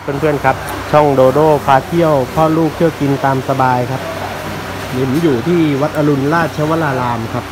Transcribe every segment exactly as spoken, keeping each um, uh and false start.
เพื่อนๆครับช่องโดโดพาเที่ยวพ่อลูกเที่ยวกินตามสบายครับนี่ผมอยู่ที่วัดอรุณราชวรารามครับ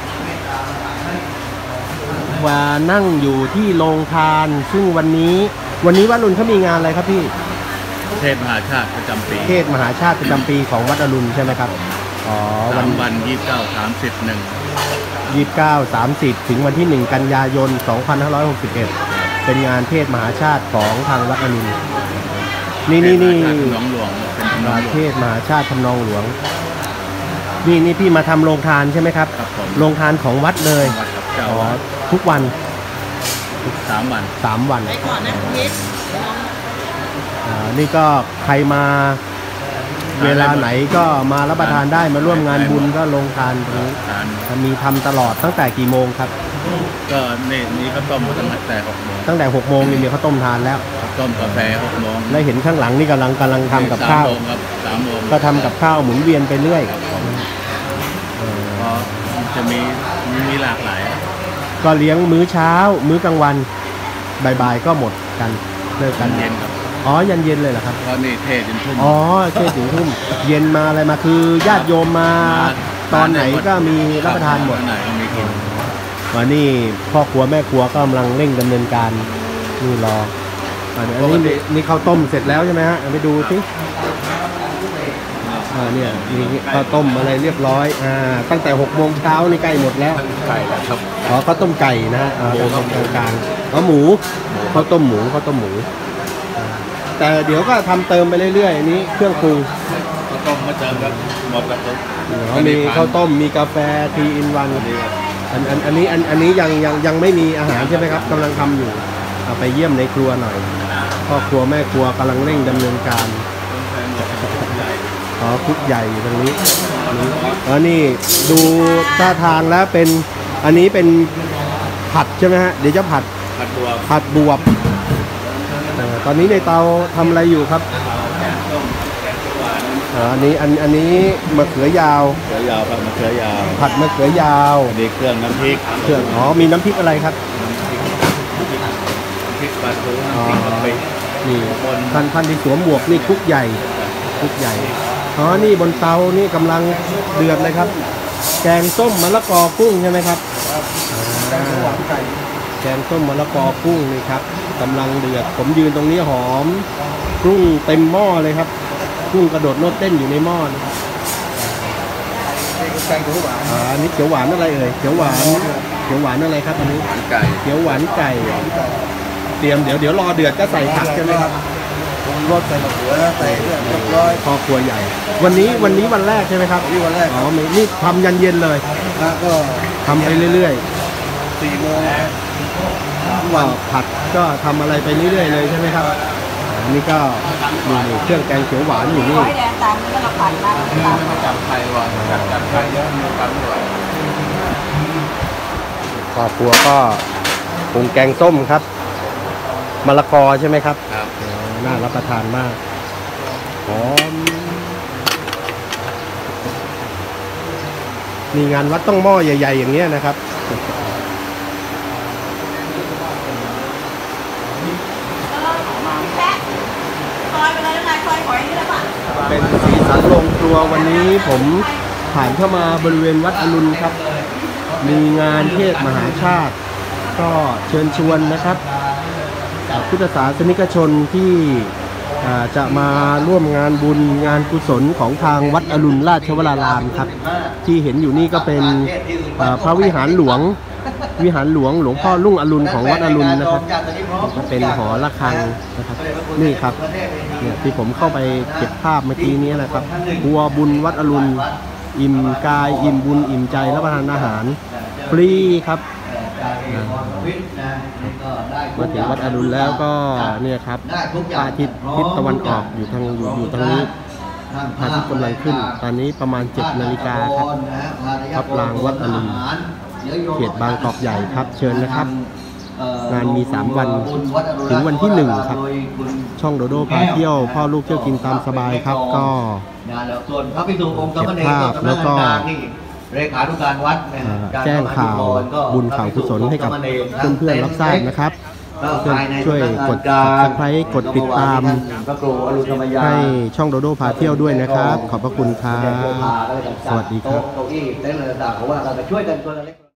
ว่านั่งอยู่ที่โรงทานซึ่งวันนี้วันนี้วัดอรุณเขามีงานอะไรครับพี่เทศมหาชาติประจำปีเทศมหาชาติประจำปีของวัดอรุณใช่ไหมครับอ๋อวันวันยี่สิบเก้า สามสิบ หนึ่งยี่สิบเก้า สามสิบถึงวันที่หนึ่งกันยายนสองพันห้าร้อยหกสิบเอ็ดเป็นงานเทศมหาชาติของทางวัดอรุณนี่นี่นี่เทศมหาชาติทำนองหลวงนี่นี่พี่มาทำโรงทานใช่ไหมครับโรงทานของวัดเลยอ๋อทุกวันสามวันสามวันอ่านี่ก็ใครมาเวลาไหนก็มารับประทานได้มาร่วมงานบุญก็โรงทานตรงนี้มีทำตลอดตั้งแต่กี่โมงครับก็นี่นี่ข้าวต้มตั้งแต่หกโมงตั้งแต่หกโมงนี่มีข้าวต้มทานแล้วข้าวต้มกาแฟหกโมงและเห็นข้างหลังนี่กำลังกำลังทำกับข้าวสามโมงก็ทำกับข้าวหมุนเวียนไปเรื่อยก็จะมีมีหลากหลายก็เลี้ยงมื้อเช้ามื้อกลางวันบ่ายๆก็หมดกันเลิกกันเย็นครับอ๋อยันเย็นเลยเหรอครับเพราะนี่เทศถึงทุ่มอ๋อเทศถึงทุ่มเย็นมาอะไรมาคือญาติโยมมาตอนไหนก็มีรับประทานหมดวันนี้พ่อครัวแม่ครัวก็กำลังเร่งดำเนินการนี่รออันนี้นี่ข้าวต้มเสร็จแล้วใช่ไหมฮะไปดูสิอ่าเนี่ยนี่ข้าวต้มอะไรเรียบร้อยอ่าตั้งแต่หกโมงเช้านี่ใกล้หมดแล้วไก่แล้วครับอ๋อข้าวต้มไก่นะอ่าตรงกลางอ๋อหมูข้าวต้มหมูข้าวต้มหมูแต่เดี๋ยวก็ทำเติมไปเรื่อยๆอันนี้เครื่องปรุงข้าวต้มมาเติมครับหมดแล้วครับมีข้าวต้มมีกาแฟทีอินวันอันอันอันนี้อันอันนี้ยังยังยังไม่มีอาหารใช่ไหมครับกำลังทำอยู่เอาไปเยี่ยมในครัวหน่อยพ่อครัวแม่ครัวกำลังเร่งดำเนินการอ๋อคุกใหญ่ตรงนี้อ๋อนี่ดูท่าทางแล้วเป็นอันนี้เป็นผัดใช่ไหมฮะเดี๋ยวจะผัดผัดบวบผัดบวบตอนนี้ในเตาทำอะไรอยู่ครับอันนี้อันอันนี้มะเขือยาวมะเขือยาวผัดมะเขือยาวผัดมะเขือยาวมีเครื่องน้ำพริกเครื่องอ๋อมีน้ำพริกอะไรครับพริกปลาทูน้ำพริกกะปินี่ท่านท่านที่สวมหมวกนี่คุกใหญ่คุกใหญ่อ๋อนี่บนเตานี่กำลังเดือดเลยครับแกงส้มมะละกอกุ้งใช่ไหมครับแกงส้มมะละกอกุ้งนี่ครับกำลังเดือดผมยืนตรงนี้หอมกุ้งเต็มหม้อเลยครับกุ้งกระโดดโนดเต้นอยู่ในหม้อแกงเขียวหวานอ่าอันนี้เขียวหวานอะไรเอ่ยเขียวหวานเขียวหวานอะไรครับอันนี้ไก่เขียวหวานไก่เตรียมเดี๋ยวเดี๋ยวรอเดือดก็ใส่ผักใช่ไหมครับรสใส่มะเขือใส่เรียบร้อยพอครัวใหญ่วันนี้วันนี้วันแรกใช่ไหมครับนี่วันแรกอ๋อนี่ทำยันเย็นเลยก็ทำไปเรื่อยๆสี่โมงว่าผัดก็ทำอะไรไปเรื่อยๆเลยใช่ไหมครับอันนี้ก็มีเครื่องแกงเขียวหวานอยู่นี่แดงตามนี้ก็ผัดมาจับไทยว่ะจับจับไทยเยอะมีกันด้วยครอบครัวก็ปรุงแกงส้มครับมะละกอใช่ไหมครับครับน่ารับประทานมากหอมมีงานวัดต้องหม้อใหญ่ๆอย่างเงี้ยนะครับเป็นสีสันโรงครัววันนี้ผมผ่านเข้ามาบริเวณวัดอรุณครับมีงานเทศมหาชาติก็เชิญชวนนะครับพุทธศาสนิกชนที่จะมาร่วมงานบุญงานกุศลของทางวัดอรุณราชวรารามครับที่เห็นอยู่นี่ก็เป็นพระวิหารหลวงวิหารหลวงหลวงพ่อรุ่งอรุณของวัดอรุณนะครับเป็นหอระฆังนะครับนี่ครับเนี่ยที่ผมเข้าไปเก็บภาพเมื่อกี้นี้นะครับบัวบุญวัดอรุณอิ่มกายอิ่มบุญอิ่มใจรับประทานอาหารฟรีครับมาถึงวัดอรุณแล้วก็เนี่ยครับพระอาทิตย์ทิศตะวันออกอยู่ทางอยู่อยู่ทางนี้พระอาทิตย์กำลังขึ้นตอนนี้ประมาณเจ็ดนาฬิกาครับทับลางวัดอรุณเขตบางกอกใหญ่ครับเชิญนะครับงานมีสามวันถึงวันที่หนึ่งครับช่องโดโดพาเที่ยวพ่อลูกเที่ยวกินตามสบายครับก็เก็บภาพแล้วก็เลขานุการวัดแจ้งข่าวบุญข่าวกุศลให้กับเพื่อนๆรับทราบนะครับเพื่อนช่วยกด Subscribe กดติดตามพระครูอรุณธรรมยาให้ช่องโดโดพาเที่ยวด้วยนะครับ ขอบพระคุณครับ สวัสดีครับโต๊ะเก้าอี้เต็นท์อะไรต่างๆเพราะว่าเราจะช่วยกันคนละเล็ก